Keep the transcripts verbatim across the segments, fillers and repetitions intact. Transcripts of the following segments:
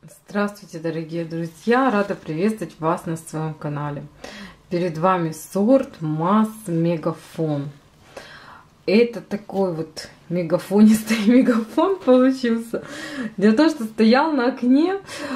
Здравствуйте, дорогие друзья! Рада приветствовать вас на своем канале. Перед вами сорт Масс Мегафон. Это такой вот мегафонистый мегафон получился. Дело в том, что стоял на окне,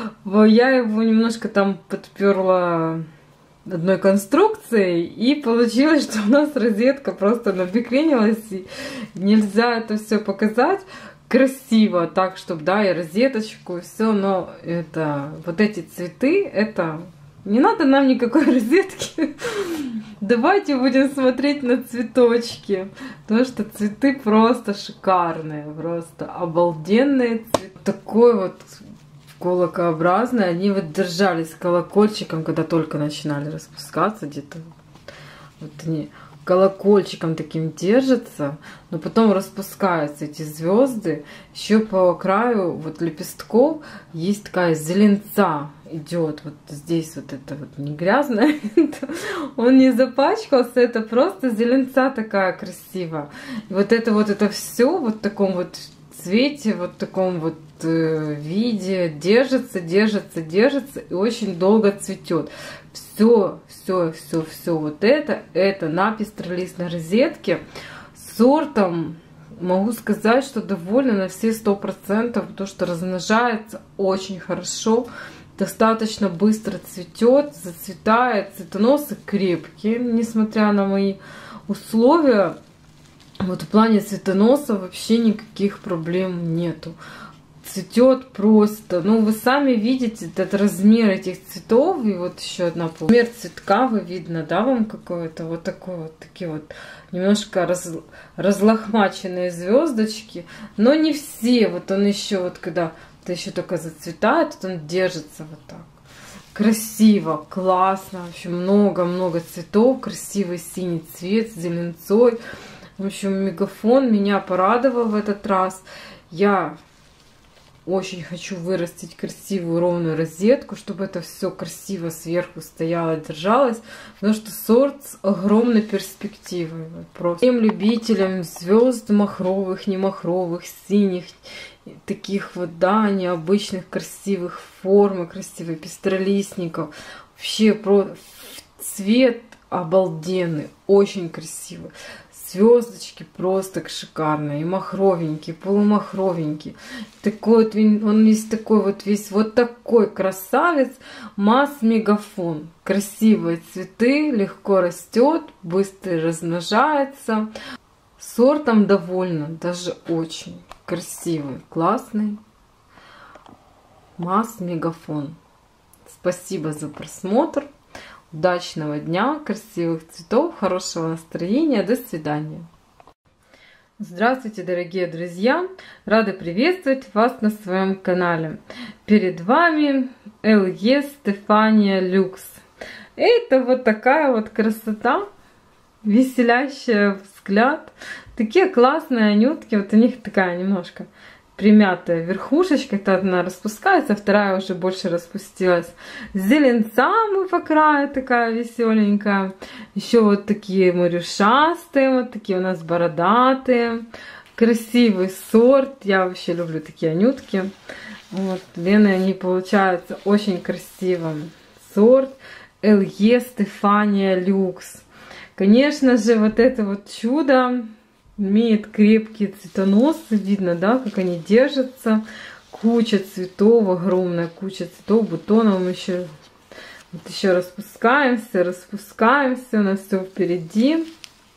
я его немножко там подперла одной конструкцией, и получилось, что у нас розетка просто набекренилась, и нельзя это все показать красиво, так, чтобы, да, и розеточку, и все, но это, вот эти цветы, это, не надо нам никакой розетки, давайте будем смотреть на цветочки, потому что цветы просто шикарные, просто обалденные цветы, такой вот колокообразные, они вот держались колокольчиком, когда только начинали распускаться, где-то, вот они колокольчиком таким держатся, но потом распускаются эти звезды. Еще по краю вот лепестков есть такая зеленца идет. Вот здесь вот это вот не грязно, он не запачкался, это просто зеленца такая красивая. И вот это вот это все вот в таком вот цвете, вот в таком вот виде держится, держится, держится и очень долго цветет. Все, все, все, все вот это, это на пестролистной розетке. Сортом могу сказать, что довольна на все сто процентов, потому что размножается очень хорошо, достаточно быстро цветет, зацветает, цветоносы крепкие, несмотря на мои условия. Вот в плане цветоноса вообще никаких проблем нету. Цветет просто, ну вы сами видите этот размер этих цветов, и вот еще одна пол. Размер цветка вы видно, да, вам какой-то вот такой вот, такие вот немножко раз, разлохмаченные звездочки, но не все, вот он еще вот когда это еще только зацветает, вот он держится вот так. Красиво, классно, вообще много-много цветов, красивый синий цвет с зеленцой. В общем, мегафон меня порадовал в этот раз. Я очень хочу вырастить красивую ровную розетку, чтобы это все красиво сверху стояло, держалось, потому что сорт с огромной перспективой. Просто всем любителям звезд махровых, не махровых, синих, таких вот, да, необычных красивых форм и красивых пестролистников. Вообще про цвет обалденный, очень красивый. Звездочки просто шикарные, и махровенькие, полумахровенькие. Такой вот, он весь такой вот, весь вот такой красавец. Масс Мегафон. Красивые цветы, легко растет, быстро размножается. Сортом довольна, даже очень красивый, классный. Масс Мегафон. Спасибо за просмотр. Удачного дня, красивых цветов, хорошего настроения. До свидания. Здравствуйте, дорогие друзья! Рада приветствовать вас на своем канале. Перед вами эл е Стефания Люкс. Это вот такая вот красота, веселящая взгляд. Такие классные анютки. Вот у них такая немножко примятая верхушечка, это одна распускается, вторая уже больше распустилась. Зеленца мы по краю, такая веселенькая. Еще вот такие морюшастые, вот такие у нас бородатые. Красивый сорт, я вообще люблю такие анютки. Вот, вены они получаются очень красивым. Сорт эл е Стефания Люкс. Конечно же, вот это вот чудо имеет крепкие цветоносы, видно, да, как они держатся. Куча цветов, огромная куча цветов, бутонов. Мы еще, вот еще распускаемся, распускаемся, у нас все впереди.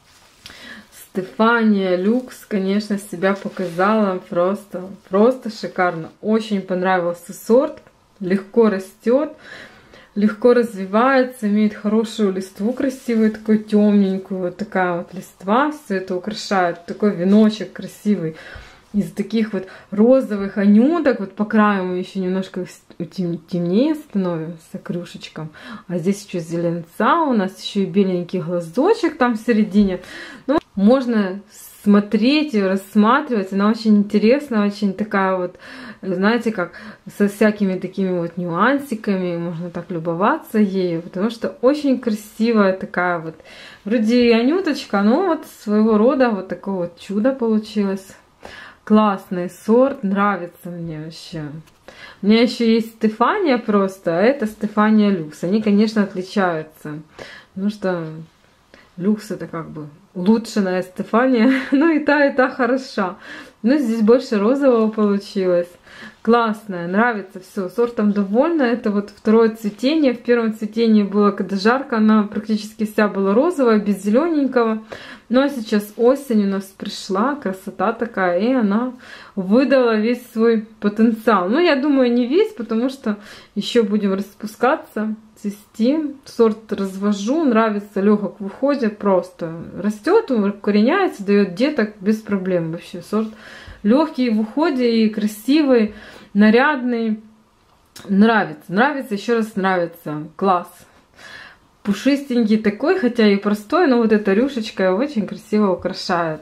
Стефания Люкс, конечно, себя показала просто, просто шикарно. Очень понравился сорт, легко растет, легко развивается, имеет хорошую листву, красивую, такую темненькую, вот такая вот листва, все это украшает, такой веночек красивый из таких вот розовых анюток, вот по краю мы еще немножко темнее становимся крышечком, а здесь еще зеленца, у нас еще и беленький глазочек там в середине, ну, можно смотреть и рассматривать, она очень интересная, очень такая вот, знаете, как со всякими такими вот нюансиками, можно так любоваться ею, потому что очень красивая такая вот, вроде и анюточка, но вот своего рода вот такое вот чудо получилось. Классный сорт, нравится мне вообще. У меня еще есть Стефания просто, а это Стефания Люкс. Они, конечно, отличаются. Потому что Люкс это как бы улучшенная Стефания. Ну и та, и та хороша. Но здесь больше розового получилось. Классная, нравится все. Сортом довольна. Это вот второе цветение. В первом цветении было, когда жарко, она практически вся была розовая, без зелененького. Ну а сейчас осень у нас пришла, красота такая, и она выдала весь свой потенциал. Ну, я думаю, не весь, потому что еще будем распускаться, цвести. Сорт развожу, нравится, легок в уходе, просто растет, укореняется, дает деток без проблем вообще. Сорт легкий в уходе и красивый, нарядный. Нравится, нравится, еще раз нравится. Класс. Пушистенький такой, хотя и простой, но вот эта рюшечка очень красиво украшает.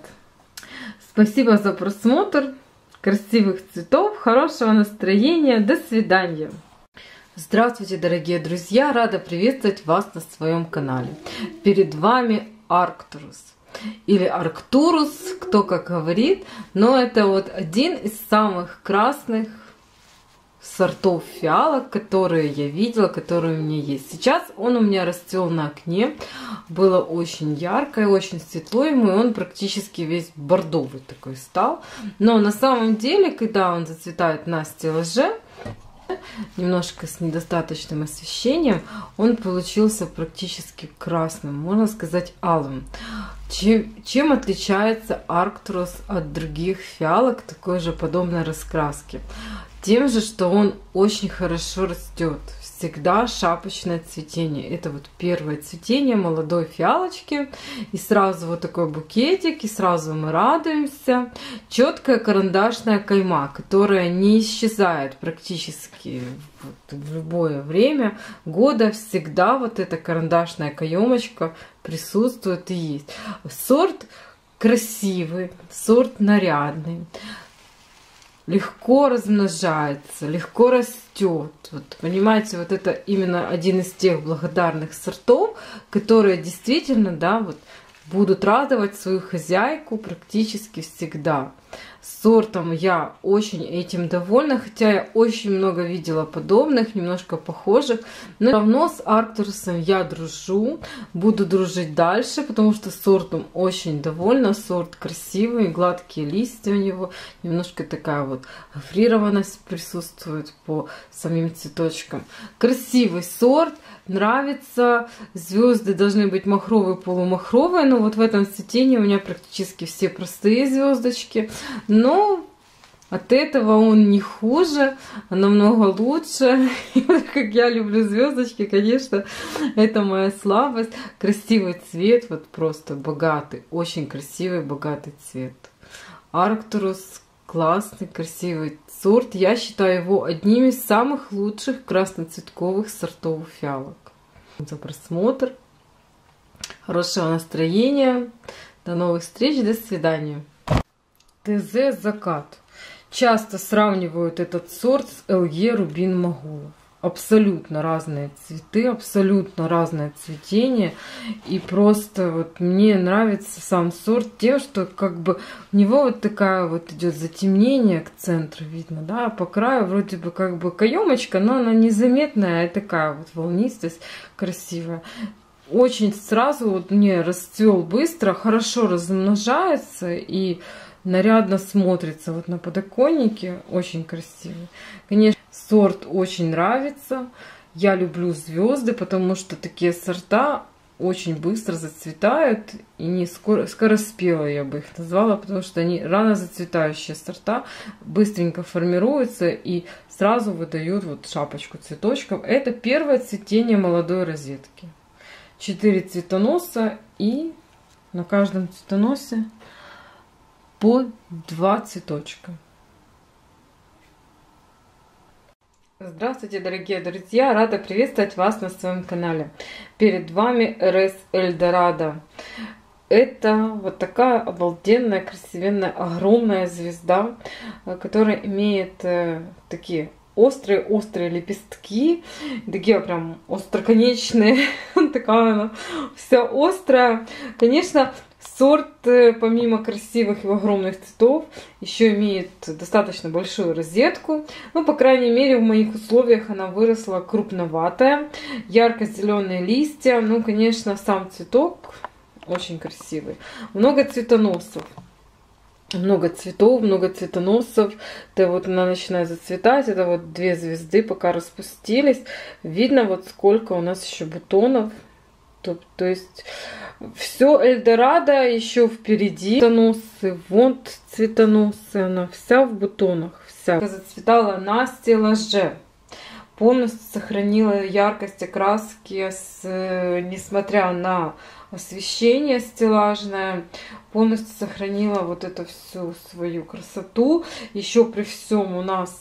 Спасибо за просмотр. Красивых цветов, хорошего настроения. До свидания. Здравствуйте, дорогие друзья. Рада приветствовать вас на своем канале. Перед вами Арктурус. Или Арктурус, кто как говорит. Но это вот один из самых красных сортов фиалок, которые я видела, которые у меня есть. Сейчас он у меня расцвел на окне. Было очень ярко и очень светло ему, и он практически весь бордовый такой стал. Но на самом деле, когда он зацветает на стеллаже, немножко с недостаточным освещением, он получился практически красным, можно сказать алым. Чем, чем отличается Арктурус от других фиалок такой же подобной раскраски? Тем же, что он очень хорошо растет. Всегда шапочное цветение. Это вот первое цветение молодой фиалочки. И сразу вот такой букетик, и сразу мы радуемся. Четкая карандашная кайма, которая не исчезает практически вот в любое время года. Всегда вот эта карандашная каемочка присутствует и есть. Сорт красивый, сорт нарядный. Легко размножается, легко растет. Вот, понимаете, вот это именно один из тех благодарных сортов, которые действительно, да, вот, будут радовать свою хозяйку практически всегда. Сортом я очень этим довольна, хотя я очень много видела подобных, немножко похожих, но равно с Арктурусом я дружу, буду дружить дальше, потому что сортом очень довольна, сорт красивый, гладкие листья у него, немножко такая вот гофрированность присутствует по самим цветочкам. Красивый сорт, нравится, звезды должны быть махровые, полумахровые, но вот в этом цветении у меня практически все простые звездочки. Но от этого он не хуже, а намного лучше. И вот как я люблю звездочки, конечно, это моя слабость. Красивый цвет, вот просто богатый, очень красивый, богатый цвет. Арктурус классный, красивый сорт. Я считаю его одним из самых лучших красноцветковых сортов фиалок. За просмотр. Хорошего настроения. До новых встреч. До свидания. ТЗ Закат. Часто сравнивают этот сорт с ЛЕ Рубин Могулов. Абсолютно разные цветы, абсолютно разное цветение. И просто вот мне нравится сам сорт тем, что как бы у него вот такая вот идет затемнение к центру, видно, да, по краю вроде бы как бы каемочка, но она незаметная, а такая вот волнистость красивая. Очень сразу вот мне расцвел быстро, хорошо размножается и нарядно смотрится вот на подоконнике, очень красивый. Конечно, сорт очень нравится. Я люблю звезды, потому что такие сорта очень быстро зацветают и не скоро, скороспелые, я бы их назвала, потому что они рано зацветающие сорта, быстренько формируются и сразу выдают вот шапочку цветочков. Это первое цветение молодой розетки. Четыре цветоноса, и на каждом цветоносе по два цветочка. Здравствуйте, дорогие друзья! Рада приветствовать вас на своем канале. Перед вами эр эс Эльдорадо. Это вот такая обалденная, красивенная, огромная звезда, которая имеет такие острые-острые лепестки, такие прям остроконечные, такая она вся острая. Конечно, Сорт, помимо красивых и огромных цветов, еще имеет достаточно большую розетку. Ну, по крайней мере, в моих условиях она выросла крупноватая. Ярко-зеленые листья. Ну, конечно, сам цветок очень красивый. Много цветоносов. Много цветов, много цветоносов. Это вот она начинает зацветать. Это вот две звезды пока распустились. Видно вот сколько у нас еще бутонов. То, то есть все Эльдорадо еще впереди. Цветоносы, вон цветоносы, она вся в бутонах. Вся зацветала на стеллаже. Полностью сохранила яркость окраски, с, несмотря на освещение стеллажное. Полностью сохранила вот эту всю свою красоту. Еще при всем у нас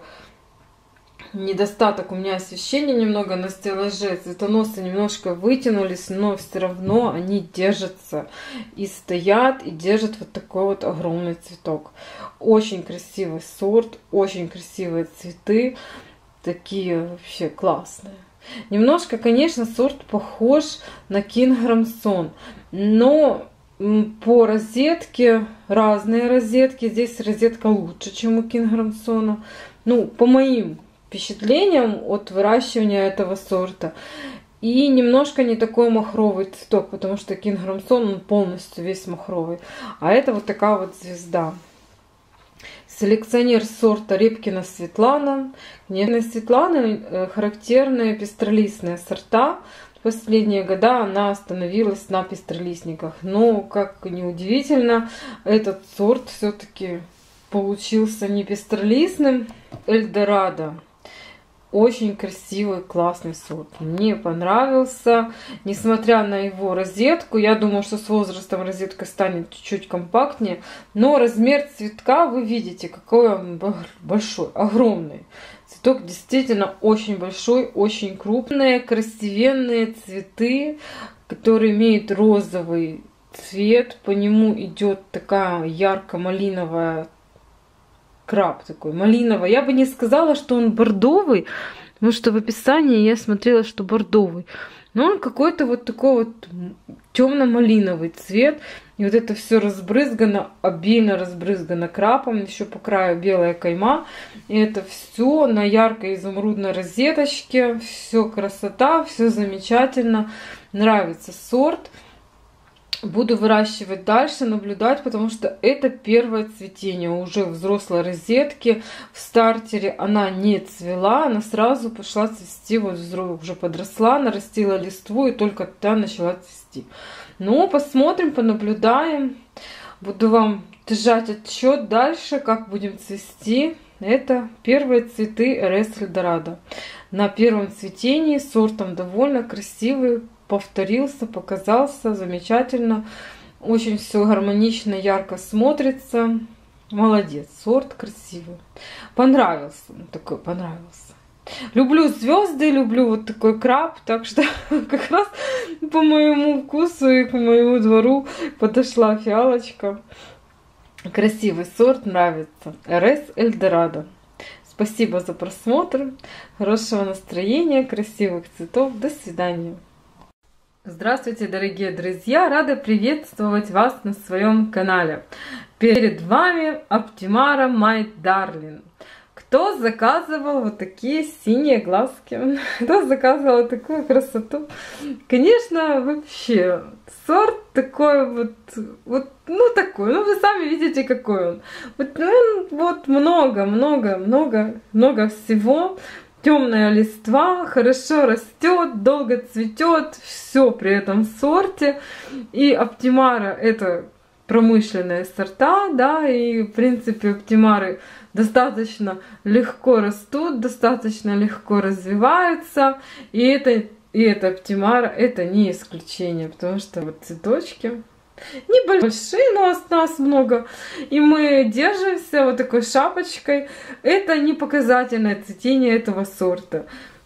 недостаток у меня освещения немного на стеллаже. Цветоносы немножко вытянулись, но все равно они держатся и стоят, и держат вот такой вот огромный цветок. Очень красивый сорт, очень красивые цветы, такие вообще классные. Немножко, конечно, сорт похож на Кинграмсон, но по розетке, разные розетки, здесь розетка лучше, чем у Кинграмсона. Ну, по моим впечатлением от выращивания этого сорта. И немножко не такой махровый цветок, потому что Кинграмсон, он полностью весь махровый. А это вот такая вот звезда. Селекционер сорта Репкина Светлана. Конечно, Светланы характерные пестролистные сорта. В последние годы она остановилась на пестролистниках. Но, как ни удивительно, этот сорт все-таки получился не пестролистным. Эльдорадо. Очень красивый, классный сорт. Мне понравился. Несмотря на его розетку, я думаю, что с возрастом розетка станет чуть-чуть компактнее. Но размер цветка, вы видите, какой он большой, огромный. Цветок действительно очень большой, очень крупные, красивенные цветы, которые имеют розовый цвет. По нему идет такая ярко-малиновая краб такой, малиновый. Я бы не сказала, что он бордовый, потому что в описании я смотрела, что бордовый. Но он какой-то вот такой вот темно-малиновый цвет. И вот это все разбрызгано, обильно разбрызгано крапом. Еще по краю белая кайма. И это все на яркой изумрудной розеточке. Все красота, все замечательно. Нравится сорт. Буду выращивать дальше, наблюдать, потому что это первое цветение уже взрослой розетки. В стартере она не цвела, она сразу пошла цвести, вот уже подросла, нарастила листву и только тогда начала цвести. Ну, посмотрим, понаблюдаем. Буду вам держать отчет дальше, как будем цвести. Это первые цветы эр эс Эльдорадо. На первом цветении сортом довольно красивый. Повторился, показался, замечательно. Очень все гармонично, ярко смотрится. Молодец, сорт красивый. Понравился, такой понравился. Люблю звезды, люблю вот такой краб, так что как раз по моему вкусу и к моему двору подошла фиалочка. Красивый сорт, нравится. эр эс Эльдорадо. Спасибо за просмотр, хорошего настроения, красивых цветов. До свидания. Здравствуйте, дорогие друзья! Рада приветствовать вас на своем канале. Перед вами Optimara My Darling. Кто заказывал вот такие синие глазки? Кто заказывал такую красоту? Конечно, вообще, сорт такой вот, вот, ну такой, ну вы сами видите, какой он. Вот, ну, вот много, много, много, много всего. Темная листва, хорошо растет, долго цветет, все при этом сорте. И Optimara это промышленные сорта, да, и в принципе Optimara достаточно легко растут, достаточно легко развиваются. И это, и это Optimara это не исключение, потому что вот цветочки небольшие, но нас много, и мы держимся вот такой шапочкой. Это не показательное цветение этого сорта.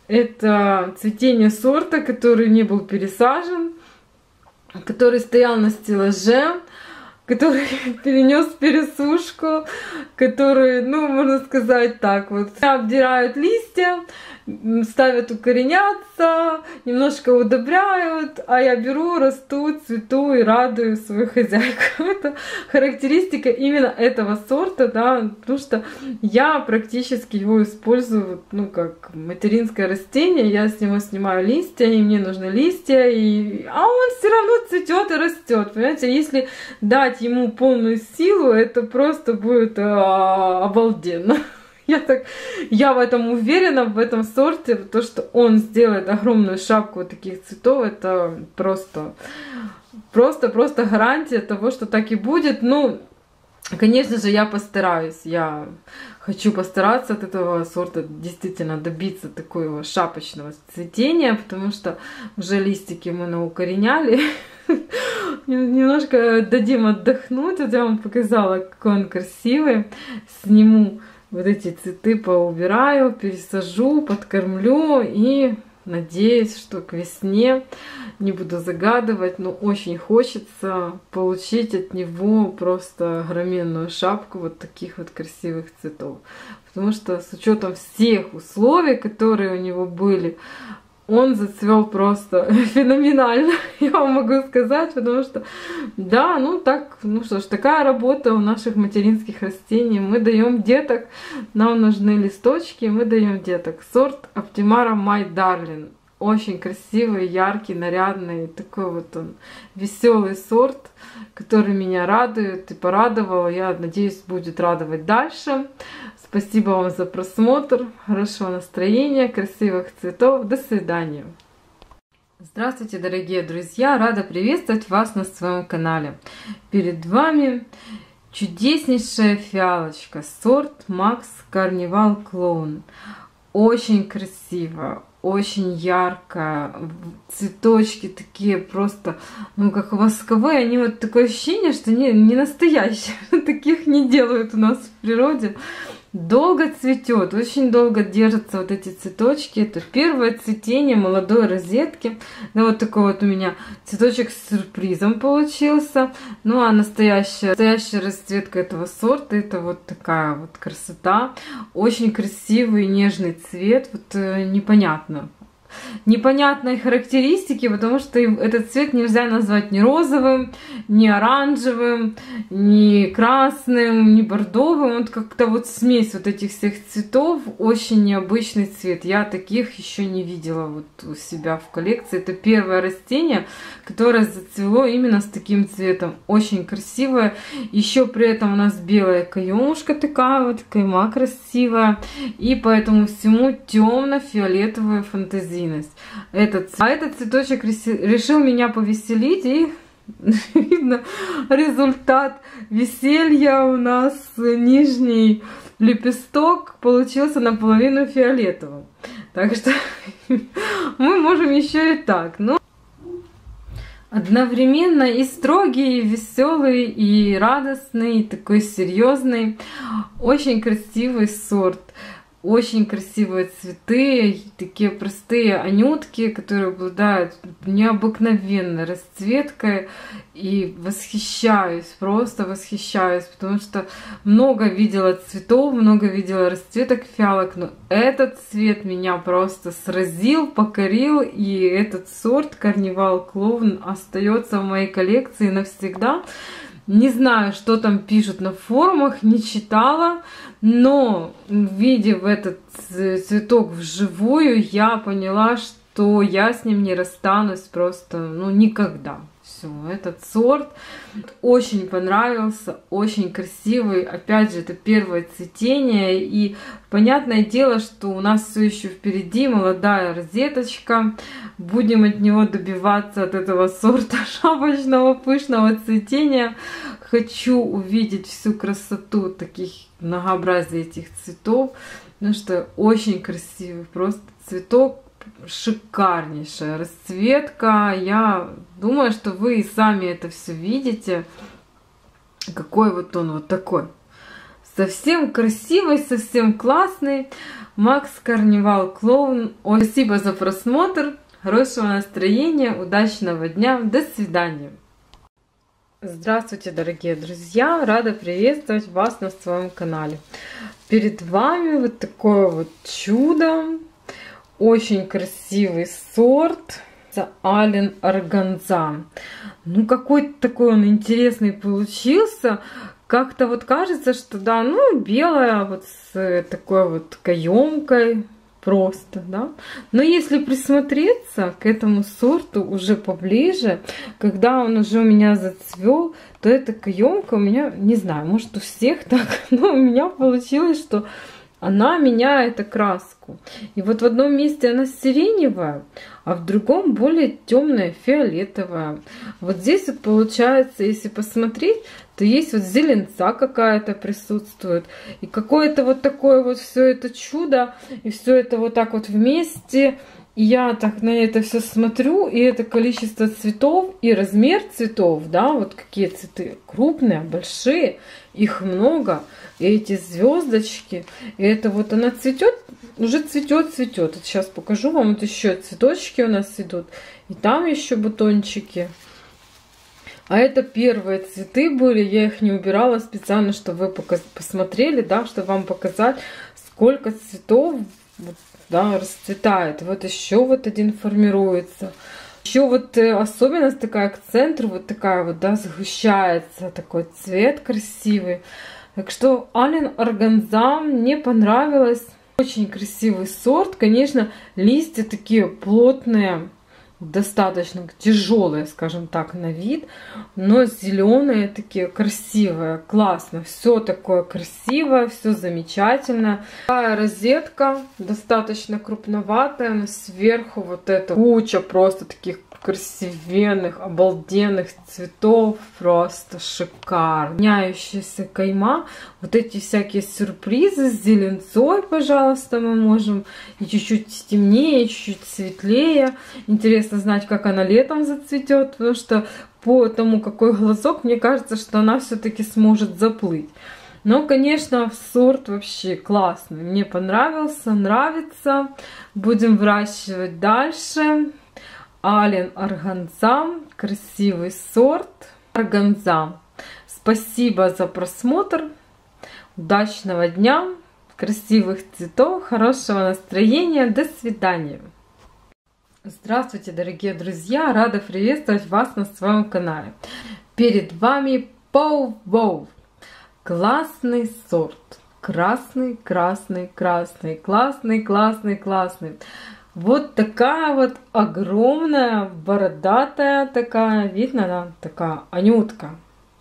Это цветение сорта, который не был пересажен, который стоял на стеллаже, который перенес пересушку, который, ну, можно сказать так, вот обдирают листья, ставят укореняться, немножко удобряют, а я беру, расту, цвету и радую свою хозяйку. Это характеристика именно этого сорта, да, потому что я практически его использую, ну, как материнское растение, я с него снимаю листья, и мне нужны листья, и... а он все равно цветет и растет, понимаете, если дать ему полную силу, это просто будет а, обалденно. Я, так, я в этом уверена, в этом сорте, то, что он сделает огромную шапку вот таких цветов, это просто, просто, просто гарантия того, что так и будет. Ну, конечно же, я постараюсь, я хочу постараться от этого сорта действительно добиться такого шапочного цветения, потому что уже листики мы наукореняли. Немножко дадим отдохнуть, вот я вам показала, какой он красивый. Сниму вот эти цветы, поубираю, пересажу, подкормлю и надеюсь, что к весне, не буду загадывать, но очень хочется получить от него просто огроменную шапку вот таких вот красивых цветов. Потому что с учетом всех условий, которые у него были, он зацвел просто феноменально, я вам могу сказать, потому что, да, ну так, ну что ж, такая работа у наших материнских растений. Мы даем деток, нам нужны листочки, мы даем деток. Сорт Optimara My Darling. Очень красивый, яркий, нарядный, такой вот он веселый сорт, который меня радует и порадовал. Я надеюсь, будет радовать дальше. Спасибо вам за просмотр, хорошего настроения, красивых цветов. До свидания. Здравствуйте, дорогие друзья! Рада приветствовать вас на своем канале. Перед вами чудеснейшая фиалочка, сорт Max Carnival Clown. Очень красиво, очень ярко, цветочки такие просто, ну, как восковые, они вот такое ощущение, что не, не настоящие, таких не делают у нас в природе. Долго цветет, очень долго держатся вот эти цветочки. Это первое цветение молодой розетки. Да, вот такой вот у меня цветочек с сюрпризом получился. Ну а настоящая, настоящая расцветка этого сорта, это вот такая вот красота. Очень красивый нежный цвет, вот э, непонятно. Непонятной характеристики, потому что этот цвет нельзя назвать ни розовым, ни оранжевым, ни красным, ни бордовым. Он как-то вот смесь вот этих всех цветов, очень необычный цвет. Я таких еще не видела вот у себя в коллекции. Это первое растение, которое зацвело именно с таким цветом. Очень красивое. Еще при этом у нас белая каемушка такая вот, кайма красивая. И по этому всему темно-фиолетовая фантазия. Этот, а этот цветочек решил меня повеселить, и видно результат веселья. У нас нижний лепесток получился наполовину фиолетовым, так что мы можем еще и так. Но одновременно и строгий, и веселый, и радостный, и такой серьезный, очень красивый сорт. Очень красивые цветы, такие простые анютки, которые обладают необыкновенной расцветкой. И восхищаюсь, просто восхищаюсь, потому что много видела цветов, много видела расцветок фиалок, но этот цвет меня просто сразил, покорил, и этот сорт Carnival Clown остается в моей коллекции навсегда. Не знаю, что там пишут на форумах, не читала, но увидев этот цветок вживую, я поняла, что я с ним не расстанусь просто, ну, никогда. Все, этот сорт очень понравился, очень красивый. Опять же, это первое цветение, и понятное дело, что у нас все еще впереди молодая розеточка. Будем от него добиваться, от этого сорта шапочного пышного цветения. Хочу увидеть всю красоту таких многообразия этих цветов, потому что очень красивый просто цветок. Шикарнейшая расцветка. Я думаю, что вы и сами это все видите. Какой вот он вот такой. Совсем красивый, совсем классный. Max Carnival Clown. Ой, спасибо за просмотр. Хорошего настроения, удачного дня. До свидания. Здравствуйте, дорогие друзья! Рада приветствовать вас на своем канале. Перед вами вот такое вот чудо. очень красивый сорт. Ален Органза. Ну, какой-то такой он интересный получился. Как-то вот кажется, что да, ну, белая, вот с такой вот каемкой. Просто, да. Но если присмотреться к этому сорту уже поближе, когда он уже у меня зацвел, то эта каемка у меня, не знаю, может у всех так, но у меня получилось, что она меняет окраску. И вот в одном месте она сиреневая, а в другом более темная, фиолетовая. Вот здесь вот получается, если посмотреть, то есть вот зеленца какая-то присутствует. И какое-то вот такое вот все это чудо. И все это вот так вот вместе. И я так на это все смотрю. И это количество цветов и размер цветов. Да, вот какие цветы крупные, большие. Их много. И эти звездочки. И это вот она цветет. Уже цветет, цветет. Вот сейчас покажу вам. Вот еще цветочки у нас идут. И там еще бутончики. А это первые цветы были, я их не убирала специально, чтобы вы посмотрели, да, чтобы вам показать, сколько цветов, да, расцветает. Вот еще вот один формируется. Еще вот особенность такая к центру, вот такая вот, да, сгущается, такой цвет красивый. Так что Ален Органза мне понравилось. Очень красивый сорт. Конечно, листья такие плотные. Достаточно тяжелые, скажем так, на вид, но зеленые такие красивые, классно, все такое красивое, все замечательно. Такая розетка достаточно крупноватая, но сверху вот эта куча просто таких красивенных, обалденных цветов, просто шикарно. Меняющаяся кайма, вот эти всякие сюрпризы с зеленцой, пожалуйста, мы можем и чуть-чуть темнее, чуть-чуть светлее. Интересно знать, как она летом зацветет, потому что по тому, какой глазок, мне кажется, что она все-таки сможет заплыть. Но, конечно, сорт вообще классный, мне понравился, нравится. Будем выращивать дальше. Ален Органза, красивый сорт Органза. Спасибо за просмотр. Удачного дня, красивых цветов, хорошего настроения. До свидания. Здравствуйте, дорогие друзья! Рада приветствовать вас на своем канале. Перед вами Поу-Воу. Классный сорт. Красный, красный, красный. Классный, классный, классный. Вот такая вот огромная, бородатая такая, видно, она такая анютка,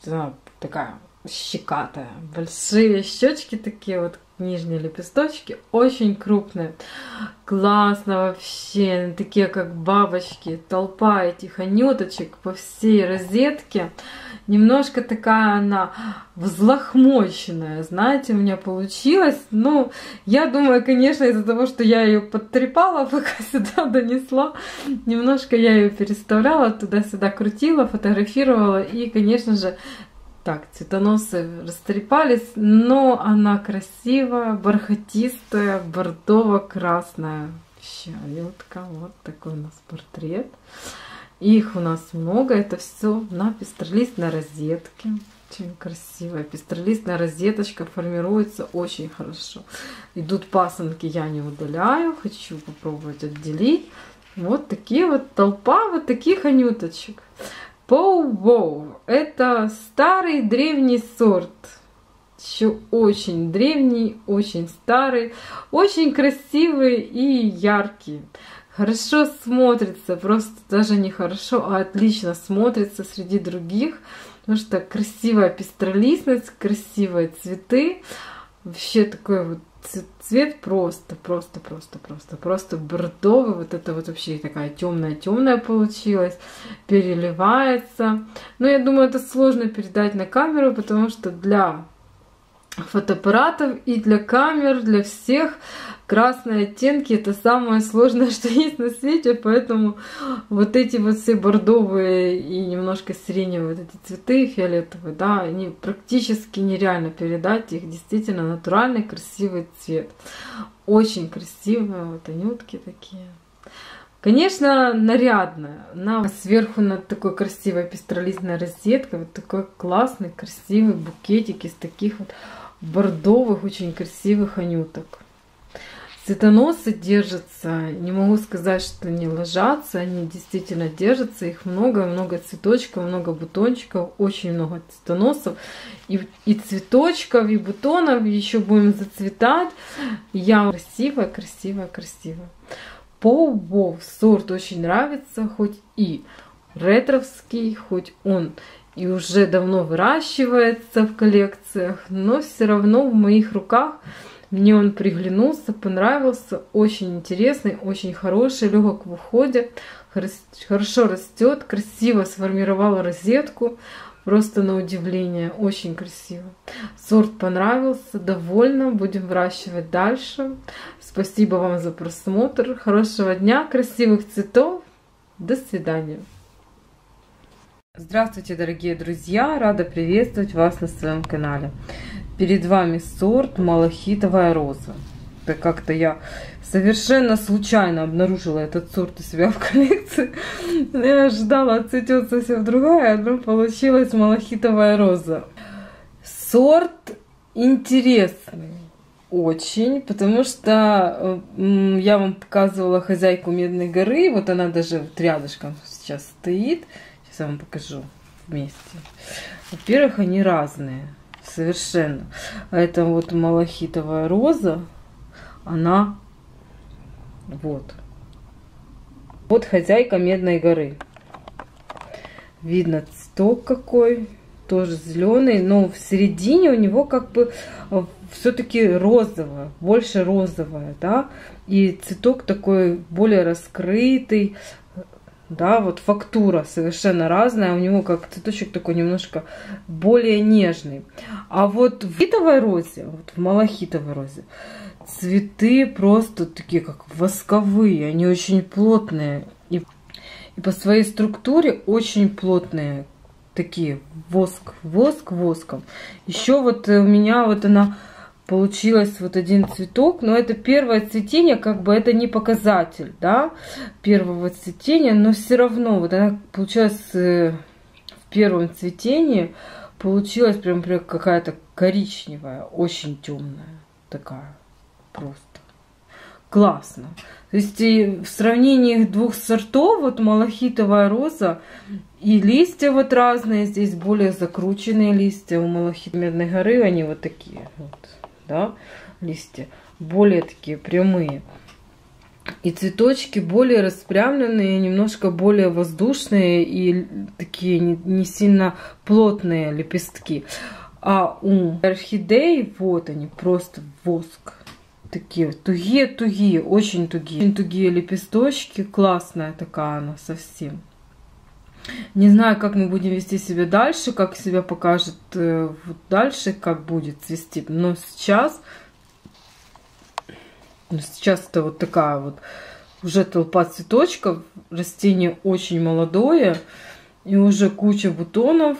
такая щекатая, большие щечки такие вот, нижние лепесточки, очень крупные, классно вообще, такие как бабочки, толпа этих анюточек по всей розетке. Немножко такая она взлохмоченная, знаете, у меня получилось. Ну, я думаю, конечно, из-за того, что я ее подтрепала, пока сюда донесла, немножко я ее переставляла, туда-сюда крутила, фотографировала. И, конечно же, так, цветоносы растрепались, но она красивая, бархатистая, бордово-красная. Щелетка, вот такой у нас портрет. Их у нас много, это все на пестролистной розетке. Очень красивая пестролистная розеточка, формируется очень хорошо. Идут пасынки, я не удаляю, хочу попробовать отделить. Вот такие вот толпа вот таких анюточек. Поу-Воу. Это старый древний сорт. Еще очень древний, очень старый, очень красивый и яркий. Хорошо смотрится, просто даже не хорошо, а отлично смотрится среди других, потому что красивая пестролистность, красивые цветы, вообще такой вот цвет просто, просто, просто, просто, просто бордовый, вот это вот вообще такая темная-темная получилась, переливается. Но я думаю, это сложно передать на камеру, потому что для фотоаппаратов и для камер, для всех красные оттенки это самое сложное, что есть на свете, поэтому вот эти вот все бордовые и немножко сиреневые вот эти цветы фиолетовые, да, они практически нереально передать, их действительно натуральный красивый цвет, очень красивые вот анютки такие. Конечно, нарядная. Она сверху над такой красивой пестролистной розеткой, вот такой классный, красивый букетик из таких вот бордовых, очень красивых анюток. Цветоносы держатся, не могу сказать, что не ложатся, они действительно держатся, их много, много цветочков, много бутончиков, очень много цветоносов, и, и цветочков, и бутонов, еще будем зацветать. Я красивая, красивая, красивая. Пау-Боу сорт очень нравится, хоть и ретровский, хоть он и уже давно выращивается в коллекциях, но все равно в моих руках мне он приглянулся, понравился, очень интересный, очень хороший, легок в уходе, хорошо растет, красиво сформировала розетку, просто на удивление, очень красиво. Сорт понравился, довольна, будем выращивать дальше. Спасибо вам за просмотр, хорошего дня, красивых цветов, до свидания. Здравствуйте, дорогие друзья, рада приветствовать вас на своем канале. Перед вами сорт малахитовая роза. Это как-то я совершенно случайно обнаружила этот сорт у себя в коллекции. Я ожидала, отцветет совсем другая, но получилась малахитовая роза. Сорт интересный очень, потому что я вам показывала хозяйку Медной горы. Вот она даже вот рядышком сейчас стоит. Сейчас я вам покажу вместе. Во-первых, они разные. Совершенно. Это вот малахитовая роза. Она вот. Вот хозяйка Медной горы. Видно цветок какой. Тоже зеленый. Но в середине у него как бы все-таки розовое. Больше розовое. Да? И цветок такой более раскрытый. Да, вот фактура совершенно разная. У него как цветочек такой немножко более нежный. А вот в малахитовой розе, вот в малахитовой розе, цветы просто такие как восковые. Они очень плотные. И, и по своей структуре очень плотные. Такие воск, воск воском. Еще вот у меня вот она... Получилось вот один цветок, но это первое цветение, как бы это не показатель, да, первого цветения, но все равно вот она получилась в первом цветении, получилась прям какая-то коричневая, очень темная, такая просто классно. То есть и в сравнении двух сортов, вот малахитовая роза и листья вот разные, здесь более закрученные листья, у малахитовой Медной горы они вот такие вот. Да, листья более такие прямые, и цветочки более распрямленные, немножко более воздушные и такие не, не сильно плотные лепестки. А у орхидей вот они просто воск, такие тугие тугие, очень тугие, очень тугие лепесточки, классная такая она совсем. Не знаю, как мы будем вести себя дальше, как себя покажет э, вот дальше, как будет цвести. Но сейчас, но сейчас это вот такая вот уже толпа цветочков. Растение очень молодое и уже куча бутонов.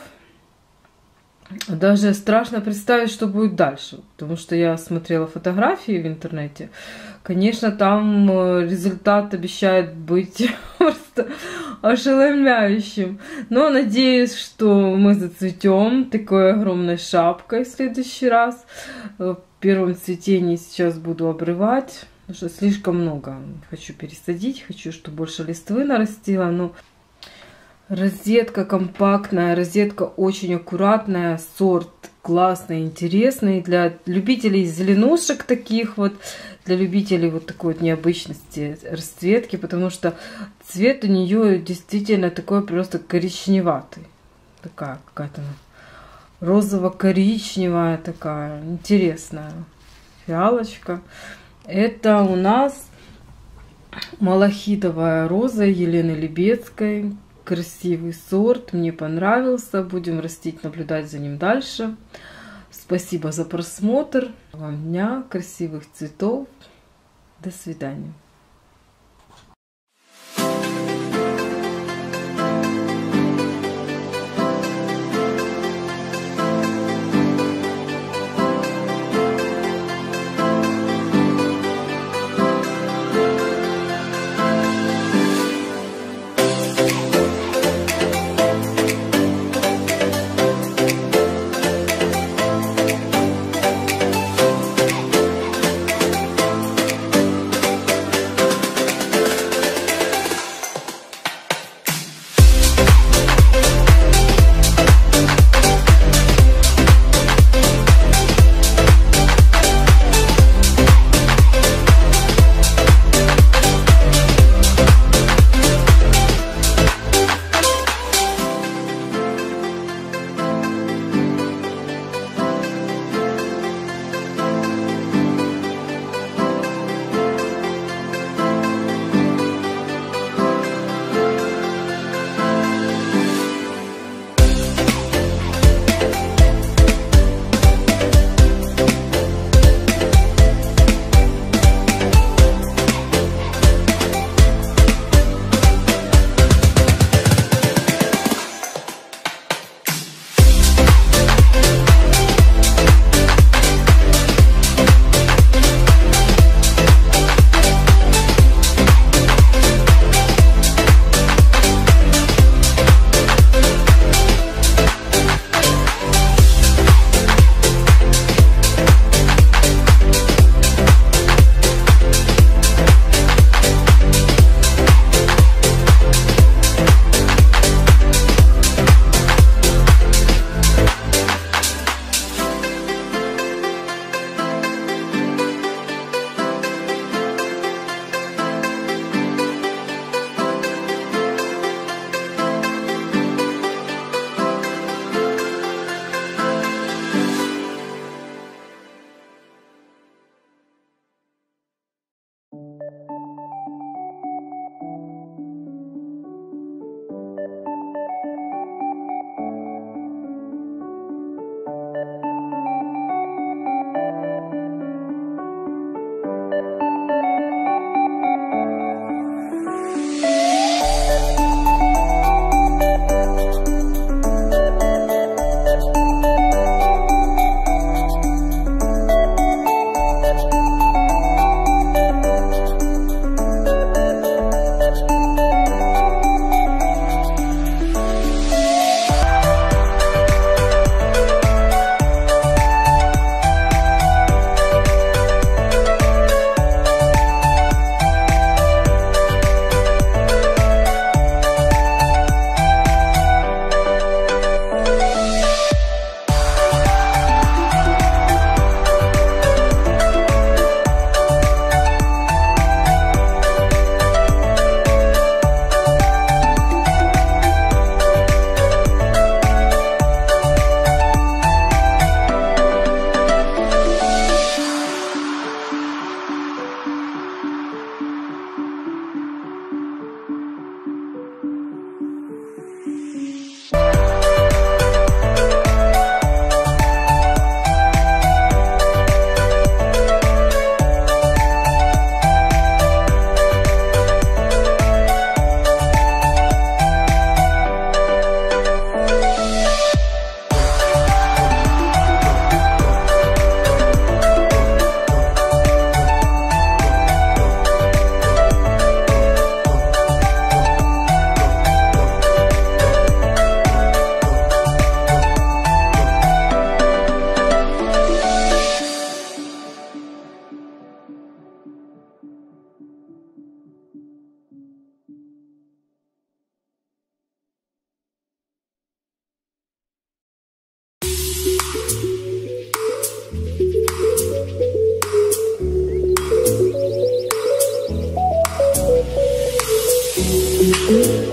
Даже страшно представить, что будет дальше, потому что я смотрела фотографии в интернете. Конечно, там результат обещает быть просто ошеломляющим. Но надеюсь, что мы зацветем такой огромной шапкой в следующий раз. В первом цветении сейчас буду обрывать, потому что слишком много. Хочу пересадить, хочу, чтобы больше листвы нарастило. Но розетка компактная, розетка очень аккуратная, сорт классный, интересный для любителей зеленушек таких вот, для любителей вот такой вот необычности расцветки, потому что цвет у нее действительно такой просто коричневатый, такая какая-то розово-коричневая такая, интересная фиалочка. Это у нас малахитовая роза Елены Лебедской. Красивый сорт, мне понравился. Будем растить, наблюдать за ним дальше. Спасибо за просмотр. Вам дня, красивых цветов. До свидания. Thank you.